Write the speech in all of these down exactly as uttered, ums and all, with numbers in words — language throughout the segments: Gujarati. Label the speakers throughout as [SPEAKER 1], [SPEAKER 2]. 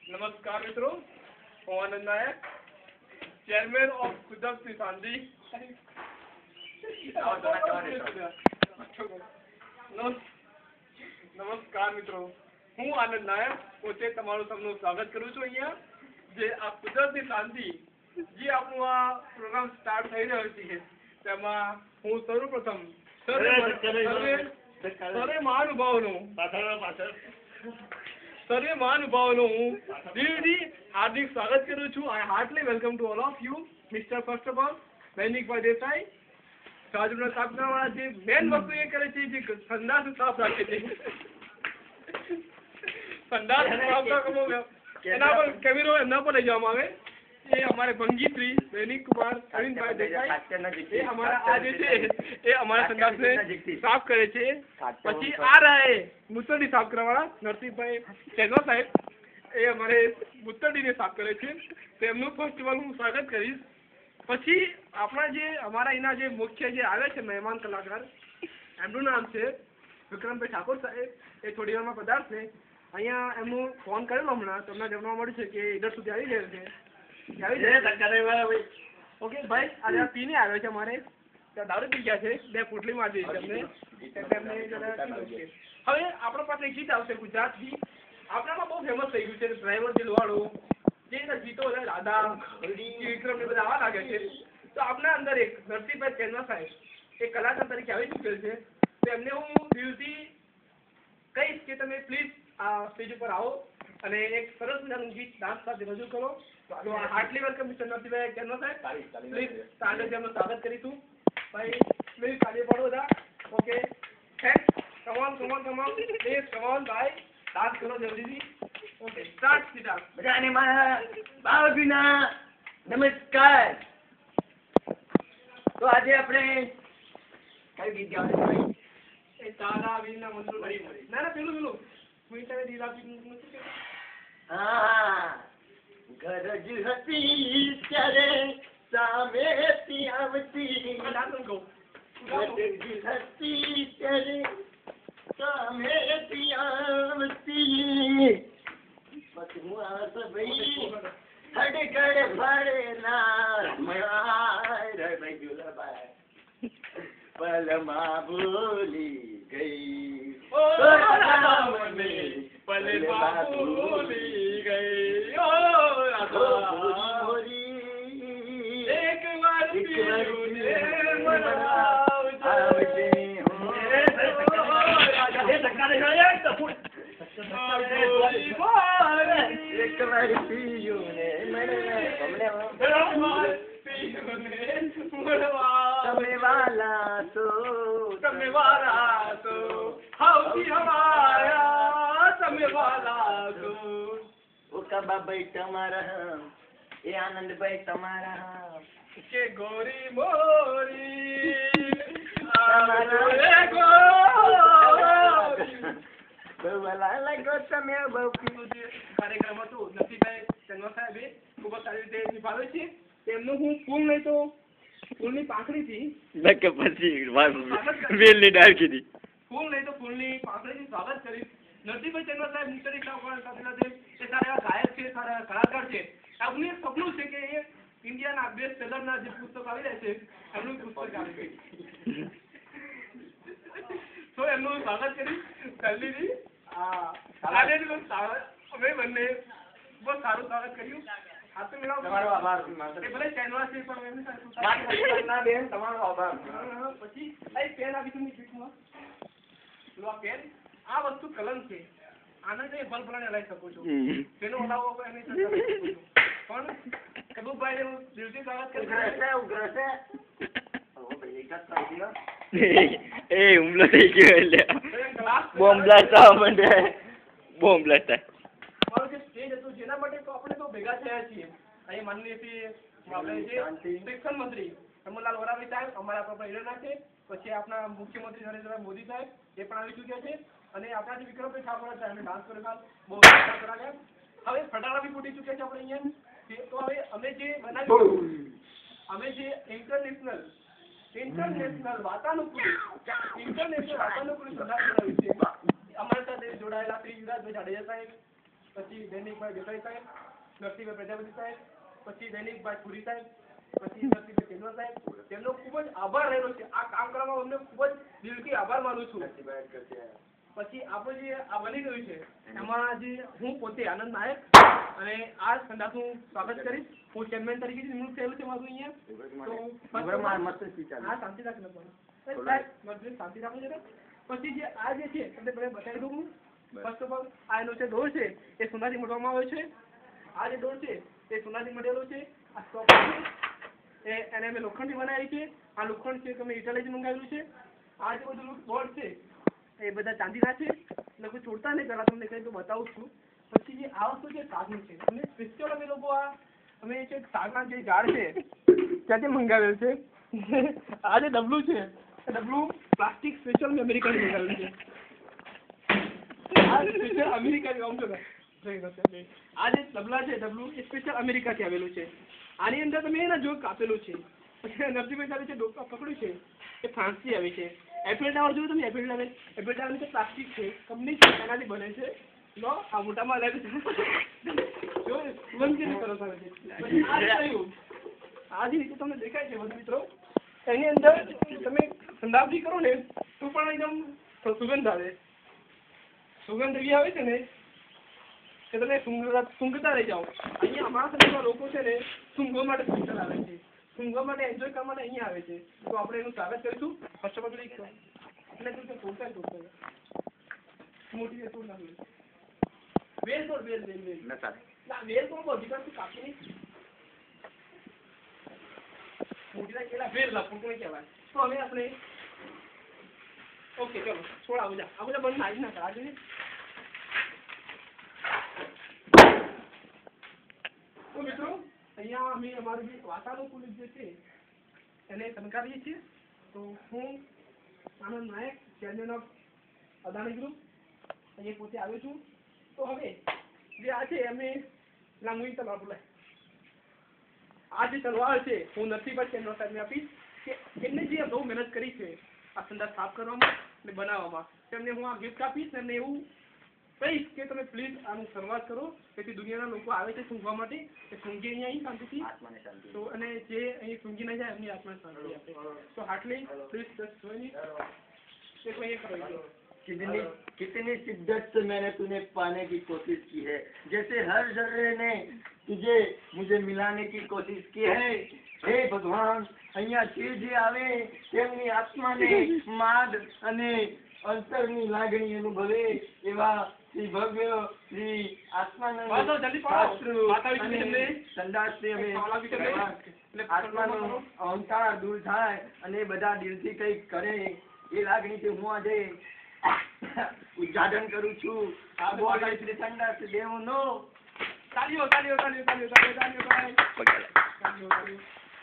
[SPEAKER 1] નમસ્કાર મિત્રો, હું આનંદ નાયક, ચેરમેન ઓફ કુદરતી શાંતિ. નમસ્કાર મિત્રો, હું આનંદ નાયક પોતે તમારું સૌનું સ્વાગત કરું છું અહીંયા જે આ કુદરતી શાંતિ જે આપણું આ પ્રોગ્રામ સ્ટાર્ટ થઈ રહ્યો છે તેમાં હું સર્વપ્રથમ સર્વે મહાનુભાવોનું સર્વે મહાનુભાવોનું હું દિલથી હાર્દિક સ્વાગત કરું છું. I heartily welcome to all of you. Mister first of all વૈનિકભાઈ દેસાઈ સાજુના સ્થાપના વાળા જે મેન વસ્તુ એ કરે છે જે સંદાસ સાફ રાખે છે. સંદાસ એના પર કેમેરો એમના પર લઈ જવામાં આવે. એ અમારે ભંગીશ્રી વૈનિક કુમાર અરવિંદભાઈ દેસાઈ એ અમારા આ જે છે એ અમારા સંદાસને સાફ કરે છે. પછી આ રહે મુસરડી સાફ કરવા વાળા નરસિંહભાઈ ચેનવા સાહેબ એ અમારે મુસરડીને સાફ કરે છે. તેમનું ફર્સ્ટ ઓફ ઓલ હું સ્વાગત કરીશ. પછી આપણા જે અમારા એના જે મુખ્ય જે આવે છે મહેમાન કલાકાર એમનું નામ છે વિક્રમભાઈ ઠાકોર સાહેબ. એ થોડી વારમાં પધારશે. અહીંયા એમનું ફોન કરેલો હમણાં તમને જાણવા મળ્યું છે કે ઈડર સુધી આવી ગયેલ છે. ઓકે ભાઈ આજે આ પીને આવ્યો છે અમારે દારૂ પી ગયા છે બે પોટલી મારી દીધી તેમને. હવે આપણા પાસે ગીત આવશે ગુજરાતથી આપણામાં બહુ ફેમસ થઈ ગયું છે ડ્રાઈવર દિલવાળો જે ગીતો રાધા વિક્રમ ને બધા આવા લાગે છે. તો આપણા અંદર એક નરસિંહભાઈ ચેનવા સાહેબ એક કલાકાર તરીકે આવી ચૂકેલ છે. તો એમને હું દિલથી કહીશ કે તમે પ્લીઝ આ સ્ટેજ ઉપર આવો અને એક સરસ મજાનું ગીત ડાન્સ સાથે રજૂ કરો. તો હાર્ટલી વેલકમ મિસ્ટર નરસિંહભાઈ ચેનવા સાહેબ. પ્લીઝ તાળીઓથી એમનું સ્વાગત કરીશું. ભાઈ પ્લીઝ તાળી પાડો બધા. Okay thanks. Come on come on come on please come on ભાઈ ડાન્સ કરો જલ્દીથી. ઓકે સ્ટાર્ટ સીધા
[SPEAKER 2] બધાને મારા બાળકીના નમસ્કાર. તો આજે આપણે કયું ગીત ગાવાનું?
[SPEAKER 1] એ તારા વીરના મંત્રો મળી મળી ના ના પેલું પેલું મીઠાઈ દિલ આપી નથી કે
[SPEAKER 2] હા ગરજ હતી ત્યારે સામેથી આવતી
[SPEAKER 1] ડાન્સ ગો
[SPEAKER 2] ગરજ હતી ત્યારે સામેથી આવતી પછી હું આવતો ભાઈ હડકડ ફાડે ના માર ભાઈ ભાઈ પલમાં ભૂલી ગઈ
[SPEAKER 1] ઓ રાધા મને પલમાં ભૂલી ગઈ ઓ રાધા
[SPEAKER 2] મોરી
[SPEAKER 1] એક વાર પીરું ને મનવા
[SPEAKER 2] આવજે એક વાર પીયું ને તમે વાલા તો
[SPEAKER 1] તમે વાલા તો હવથી હમારા તમે વાલા તો
[SPEAKER 2] ઓ કબાભાઈ તમારા એ આનંદભાઈ તમારા
[SPEAKER 1] કે ગોરી મોરી
[SPEAKER 2] તમારા
[SPEAKER 1] ગોરી
[SPEAKER 2] બહુ વાલા લાગો તમે બહુ
[SPEAKER 1] કાર્યક્રમ હતું નરસિંહભાઈ ચંદ્ર સાહેબે ખૂબ જ સારી રીતે નિભાવે છે. તેમનું હું ફૂલ નહીં તો ફૂલની પાંખડીથી
[SPEAKER 2] કે પછી વેલની ડાળ કીધી
[SPEAKER 1] ફૂલ નહીં તો ફૂલની પાંખડીથી સ્વાગત કરીશ. નરસિંહભાઈ ચંદ્ર સાહેબ મુસરી સાથે એ સારા એવા ગાયક છે, સારા કલાકાર છે. એમનું એક સપનું છે કે એ ઇન્ડિયાના બેસ્ટ સેલરના જે પુસ્તક આવી રહ્યા છે એમનું પુસ્તક આવે છે. તો એમનું સ્વાગત કરીશ જલ્દીથી. આજે અમે બંને બહુ સારું સ્વાગત કર્યું. હાથ તો મિલાવો.
[SPEAKER 2] તમારો આભાર.
[SPEAKER 1] એ ભલે ચેનવા છે પણ એમની
[SPEAKER 2] બેન તમારો આભાર.
[SPEAKER 1] પછી આ પેન આપી તું ગીફ્ટમાં લો આ પેન. આ વસ્તુ કલમ છે. આને તમે ભલ ભલાને લઈ શકો છો. પેલો ઓલાવો એની સાથે પણ કબૂભાઈ હું દિલથી સ્વાગત કરું
[SPEAKER 2] એ હુમલો થઈ ગયો એટલે બોમ્બ બ્લાસ્ટ થવા માંડે. બોમ્બ બ્લાસ્ટ થાય.
[SPEAKER 1] મારું જે સ્ટેજ હતું જેના માટે તો આપણે તો ભેગા થયા છીએ. અહીં માનનીય શ્રી આપણે જે શિક્ષણ મંત્રી રમણલાલ વરાવી સાહેબ અમારા આપણા ઈડરના છે. પછી આપણા મુખ્યમંત્રી નરેન્દ્રભાઈ મોદી સાહેબ એ પણ આવી ચૂક્યા છે. અને આપણા જે વિક્રમભાઈ ઠાકોર સાહેબ ડાન્સ કર્યો બહુ સારા કરાવ્યા. હવે ફટાકડા બી ફૂટી ચૂક્યા છે આપણે અહીંયા. તો હવે અમે જે બનાવ્યું અમે જે ઇન્ટરનેશનલ ઇન્ટરનેશનલ વાતાનુકૂળ ઇન્ટરનેશનલ વાતાનુકૂળ સંદાસ બનાવ્યું છે. અમારી સાથે જોડાયેલા શ્રી યુવરાજભાઈ જાડેજા સાહેબ પછી દૈનિકભાઈ દેસાઈ સાહેબ, નરસિંહભાઈ પ્રજાપતિ સાહેબ, પછી દૈનિકભાઈ પુરી સાહેબ, પછી નરસિંહભાઈ કેન્દ્ર સાહેબ, તેમનો ખૂબ જ આભાર રહેલો છે. આ કામ કરવામાં અમને ખૂબ જ દિલથી આભાર માનું છું. પછી આપણે જે આ બની ગયું છે એમાં જે હું પોતે આનંદ નાયક અને આ સંદાસનું સ્વાગત કરીશ. હું ચેરમેન તરીકે નિમણૂક થયેલું છે મારું અહીંયા. તો હા શાંતિ રાખ શાંતિ રાખો જરા. પછી જે આ જે છે તમને પહેલા બતાવી દઉં હું. ફર્સ્ટ ઓફ ઓલ આ એનો જે ડોર છે એ સોનાથી મઢવામાં આવે છે. આ જે ડોર છે એ સોનાથી મઢેલો છે. આ સ્ટોપ છે એ એને અમે લોખંડથી બનાવી છે. આ લોખંડ છે તમે ઇટાલીથી મંગાવેલું છે. આ જે બધું બોર્ડ છે એ બધા ચાંદીના છે. એટલે કોઈ છોડતા નહીં, પહેલાં તમને કંઈ તો બતાવું છું. પછી જે આ વસ્તુ છે સાગની છે. અમે સ્પેશિયલ અમે લોકો આ અમે છે સાગના જે ઝાડ છે ત્યાંથી મંગાવેલ છે. આ જે ડબલું છે એ ડબલું પ્લાસ્ટિક સ્પેશિયલ મેં અમેરિકાથી મંગાવેલું છે. આ સ્પેશિયલ અમેરિકાથી આમ જો આ જે ડબલા છે ડબલું એ સ્પેશિયલ અમેરિકાથી આવેલું છે. આની અંદર તમે એના જોગ કાપેલું છે. પછી નરસિંહભાઈ સાહેબે જે ડોકા પકડ્યું છે એ ફ્રાન્સથી આવે છે. એફએલ ટાવર જોયું તમે? એફએલ ટાવર એફએલ ટાવર છે પ્લાસ્ટિક છે, કંપની છે એનાથી બને છે. લો આ મોટામાં લાગે છે જો સુગંધ કેવી સરસ આવે છે. પછી આ થયું આ જે રીતે તમને દેખાય છે બધું મિત્રો, એની અંદર તમે ઠંડાબી કરો ને તો પણ એકદમ સુગંધ આવે. સુગંધ એવી આવે છે ને કે તમે સૂંઘતા રહી જાઓ. અહીંયા અમારા સમયમાં લોકો છે ને સૂંઘવા માટે સ્પેશિયલ આવે છે, સૂંઘવા માટે એન્જોય કરવા માટે અહીંયા આવે છે. તો આપણે એનું સ્વાગત કરીશું. ફર્સ્ટ ઓફ ઓલ એટલે તું તોડતા તોડતા મોટી એ તોડ નાખ્યું. વેલ તોડ વેલ વેલ વેલ ના વેલ કોણ બોલ બીજા તું કાપી નહીં મોટી કેલા વેલ લા ફોટો નહીં કહેવાય. તો હવે આપણે ઓકે ચલો છોડ આવું જા આવું જા બંધ નાખી ના કરા જોઈએ. તો મિત્રો અહીંયા અમે અમારું જે વાતાનુકૂલિત જે છે એને શણગારીએ છીએ. તો હું Anand Nayak, chairman of Adani group, અહીંયા પોતે આવ્યો છું. તો હવે જે આ છે અમે લાંગુઈ તલવાર બોલાય આ જે તલવાર છે હું નરસિંહભાઈ કેન્દ્ર સાહેબને આપીશ કે એમને જે બહુ મહેનત કરી છે આ સંદાસ સાફ કરવામાં અને બનાવવામાં, તેમને હું આ ગિફ્ટ આપીશ. એમને એવું કહીશ કે તમે પ્લીઝ આનું શરૂઆત કરો જેથી દુનિયાના લોકો આવે છે સૂંઘવા માટે એ સૂંઘી અહીંયા અહીં શાંતિથી. તો અને જે અહીં સૂંઘી ના જાય એમની આત્માને શાંતિ આપે. તો heartily please just join it. देखो ये करो
[SPEAKER 3] कितनी कितनी शिद्दत से मैंने तुम्हें पाने की कोशिश की है, जैसे हर जर्रे ने तुझे मुझे मिलाने की कोशिश की है. हे भगवान, અહીંયા જે જે આવે તેમની આત્માને માદ અને અંતરની લાગણી અનુભવે એવા શ્રી ભવ્ય શ્રી આત્માનંદ સંદાસથી અમે આત્માનો અહંકાર દૂર થાય અને બધા દિલથી કંઈક કરે એ લાગણીથી હું આજે ઉદ્ઘાટન કરું છું. આ બોલ શ્રી સંદાસ દેવનો
[SPEAKER 1] તાલીઓ તાલીઓ તાલીઓ તાલીઓ તાલીઓ તાલીઓ તાલીઓ તાલીઓ.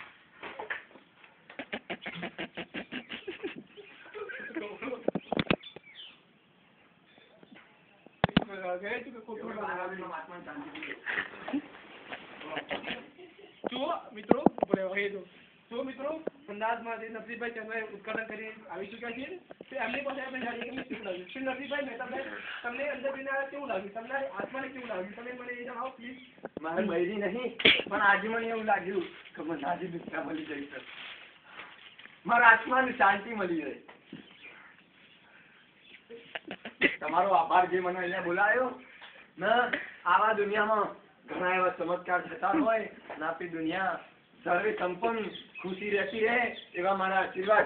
[SPEAKER 1] જુઓ મિત્રો જો મિત્રો અંદાજમાં જે નરસિંહભાઈ ચંદ્રએ ઉદઘાટન કરી આવી ચૂક્યા છે તે એમની પાસે આપણે જાણીએ કેવું લાગ્યું. શ્રી નરસિંહભાઈ મહેતાભાઈ તમને અંદર જઈને કેવું લાગ્યું? તમને આત્માને કેવું લાગ્યું? તમે મને એ જણાવો પ્લીઝ.
[SPEAKER 3] મારે બૈરી નહીં પણ આજે મને એવું લાગ્યું કે મને આજે દુઃખતા મળી ગઈ છે, મારા આત્માને શાંતિ મળી ગઈ. તમારો આભાર જે મને અહીંયા બોલાયો ને. આવા દુનિયામાં ઘણા એવા ચમત્કાર થતા હોય ને આપણી દુનિયા સર્વે સંપન્ન ખુશી રહેતી રહે એવા મારા આશીર્વાદ.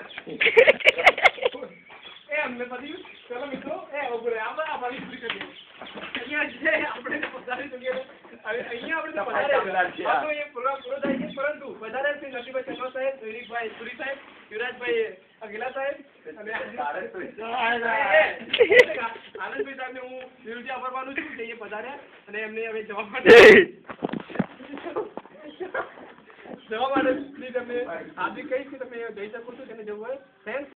[SPEAKER 1] એ અમને પછી ચલો મિત્રો એ ઓગરે આપણે આભારી પૂરી કરીએ. અહીંયા છે આપણે પોતાની જગ્યાએ અહીંયા આપણે પધારે એ પૂરો પૂરો થાય છે, પરંતુ વધારે શ્રી નરસિંહભાઈ ચન્દ્ર સાહેબ, દૈનિકભાઈ પુરી સાહેબ, યુવરાજભાઈ અગેલા સાહેબ અને આનંદભાઈ સાહેબને હું દિલથી આભાર માનું છું કે એ પધાર્યા અને એમને હવે જવા માટે જવા માટે પ્લીઝ અમે હાર્દિક કહીશ કે તમે જઈ શકો છો તેને જવું હોય. થેન્ક્સ.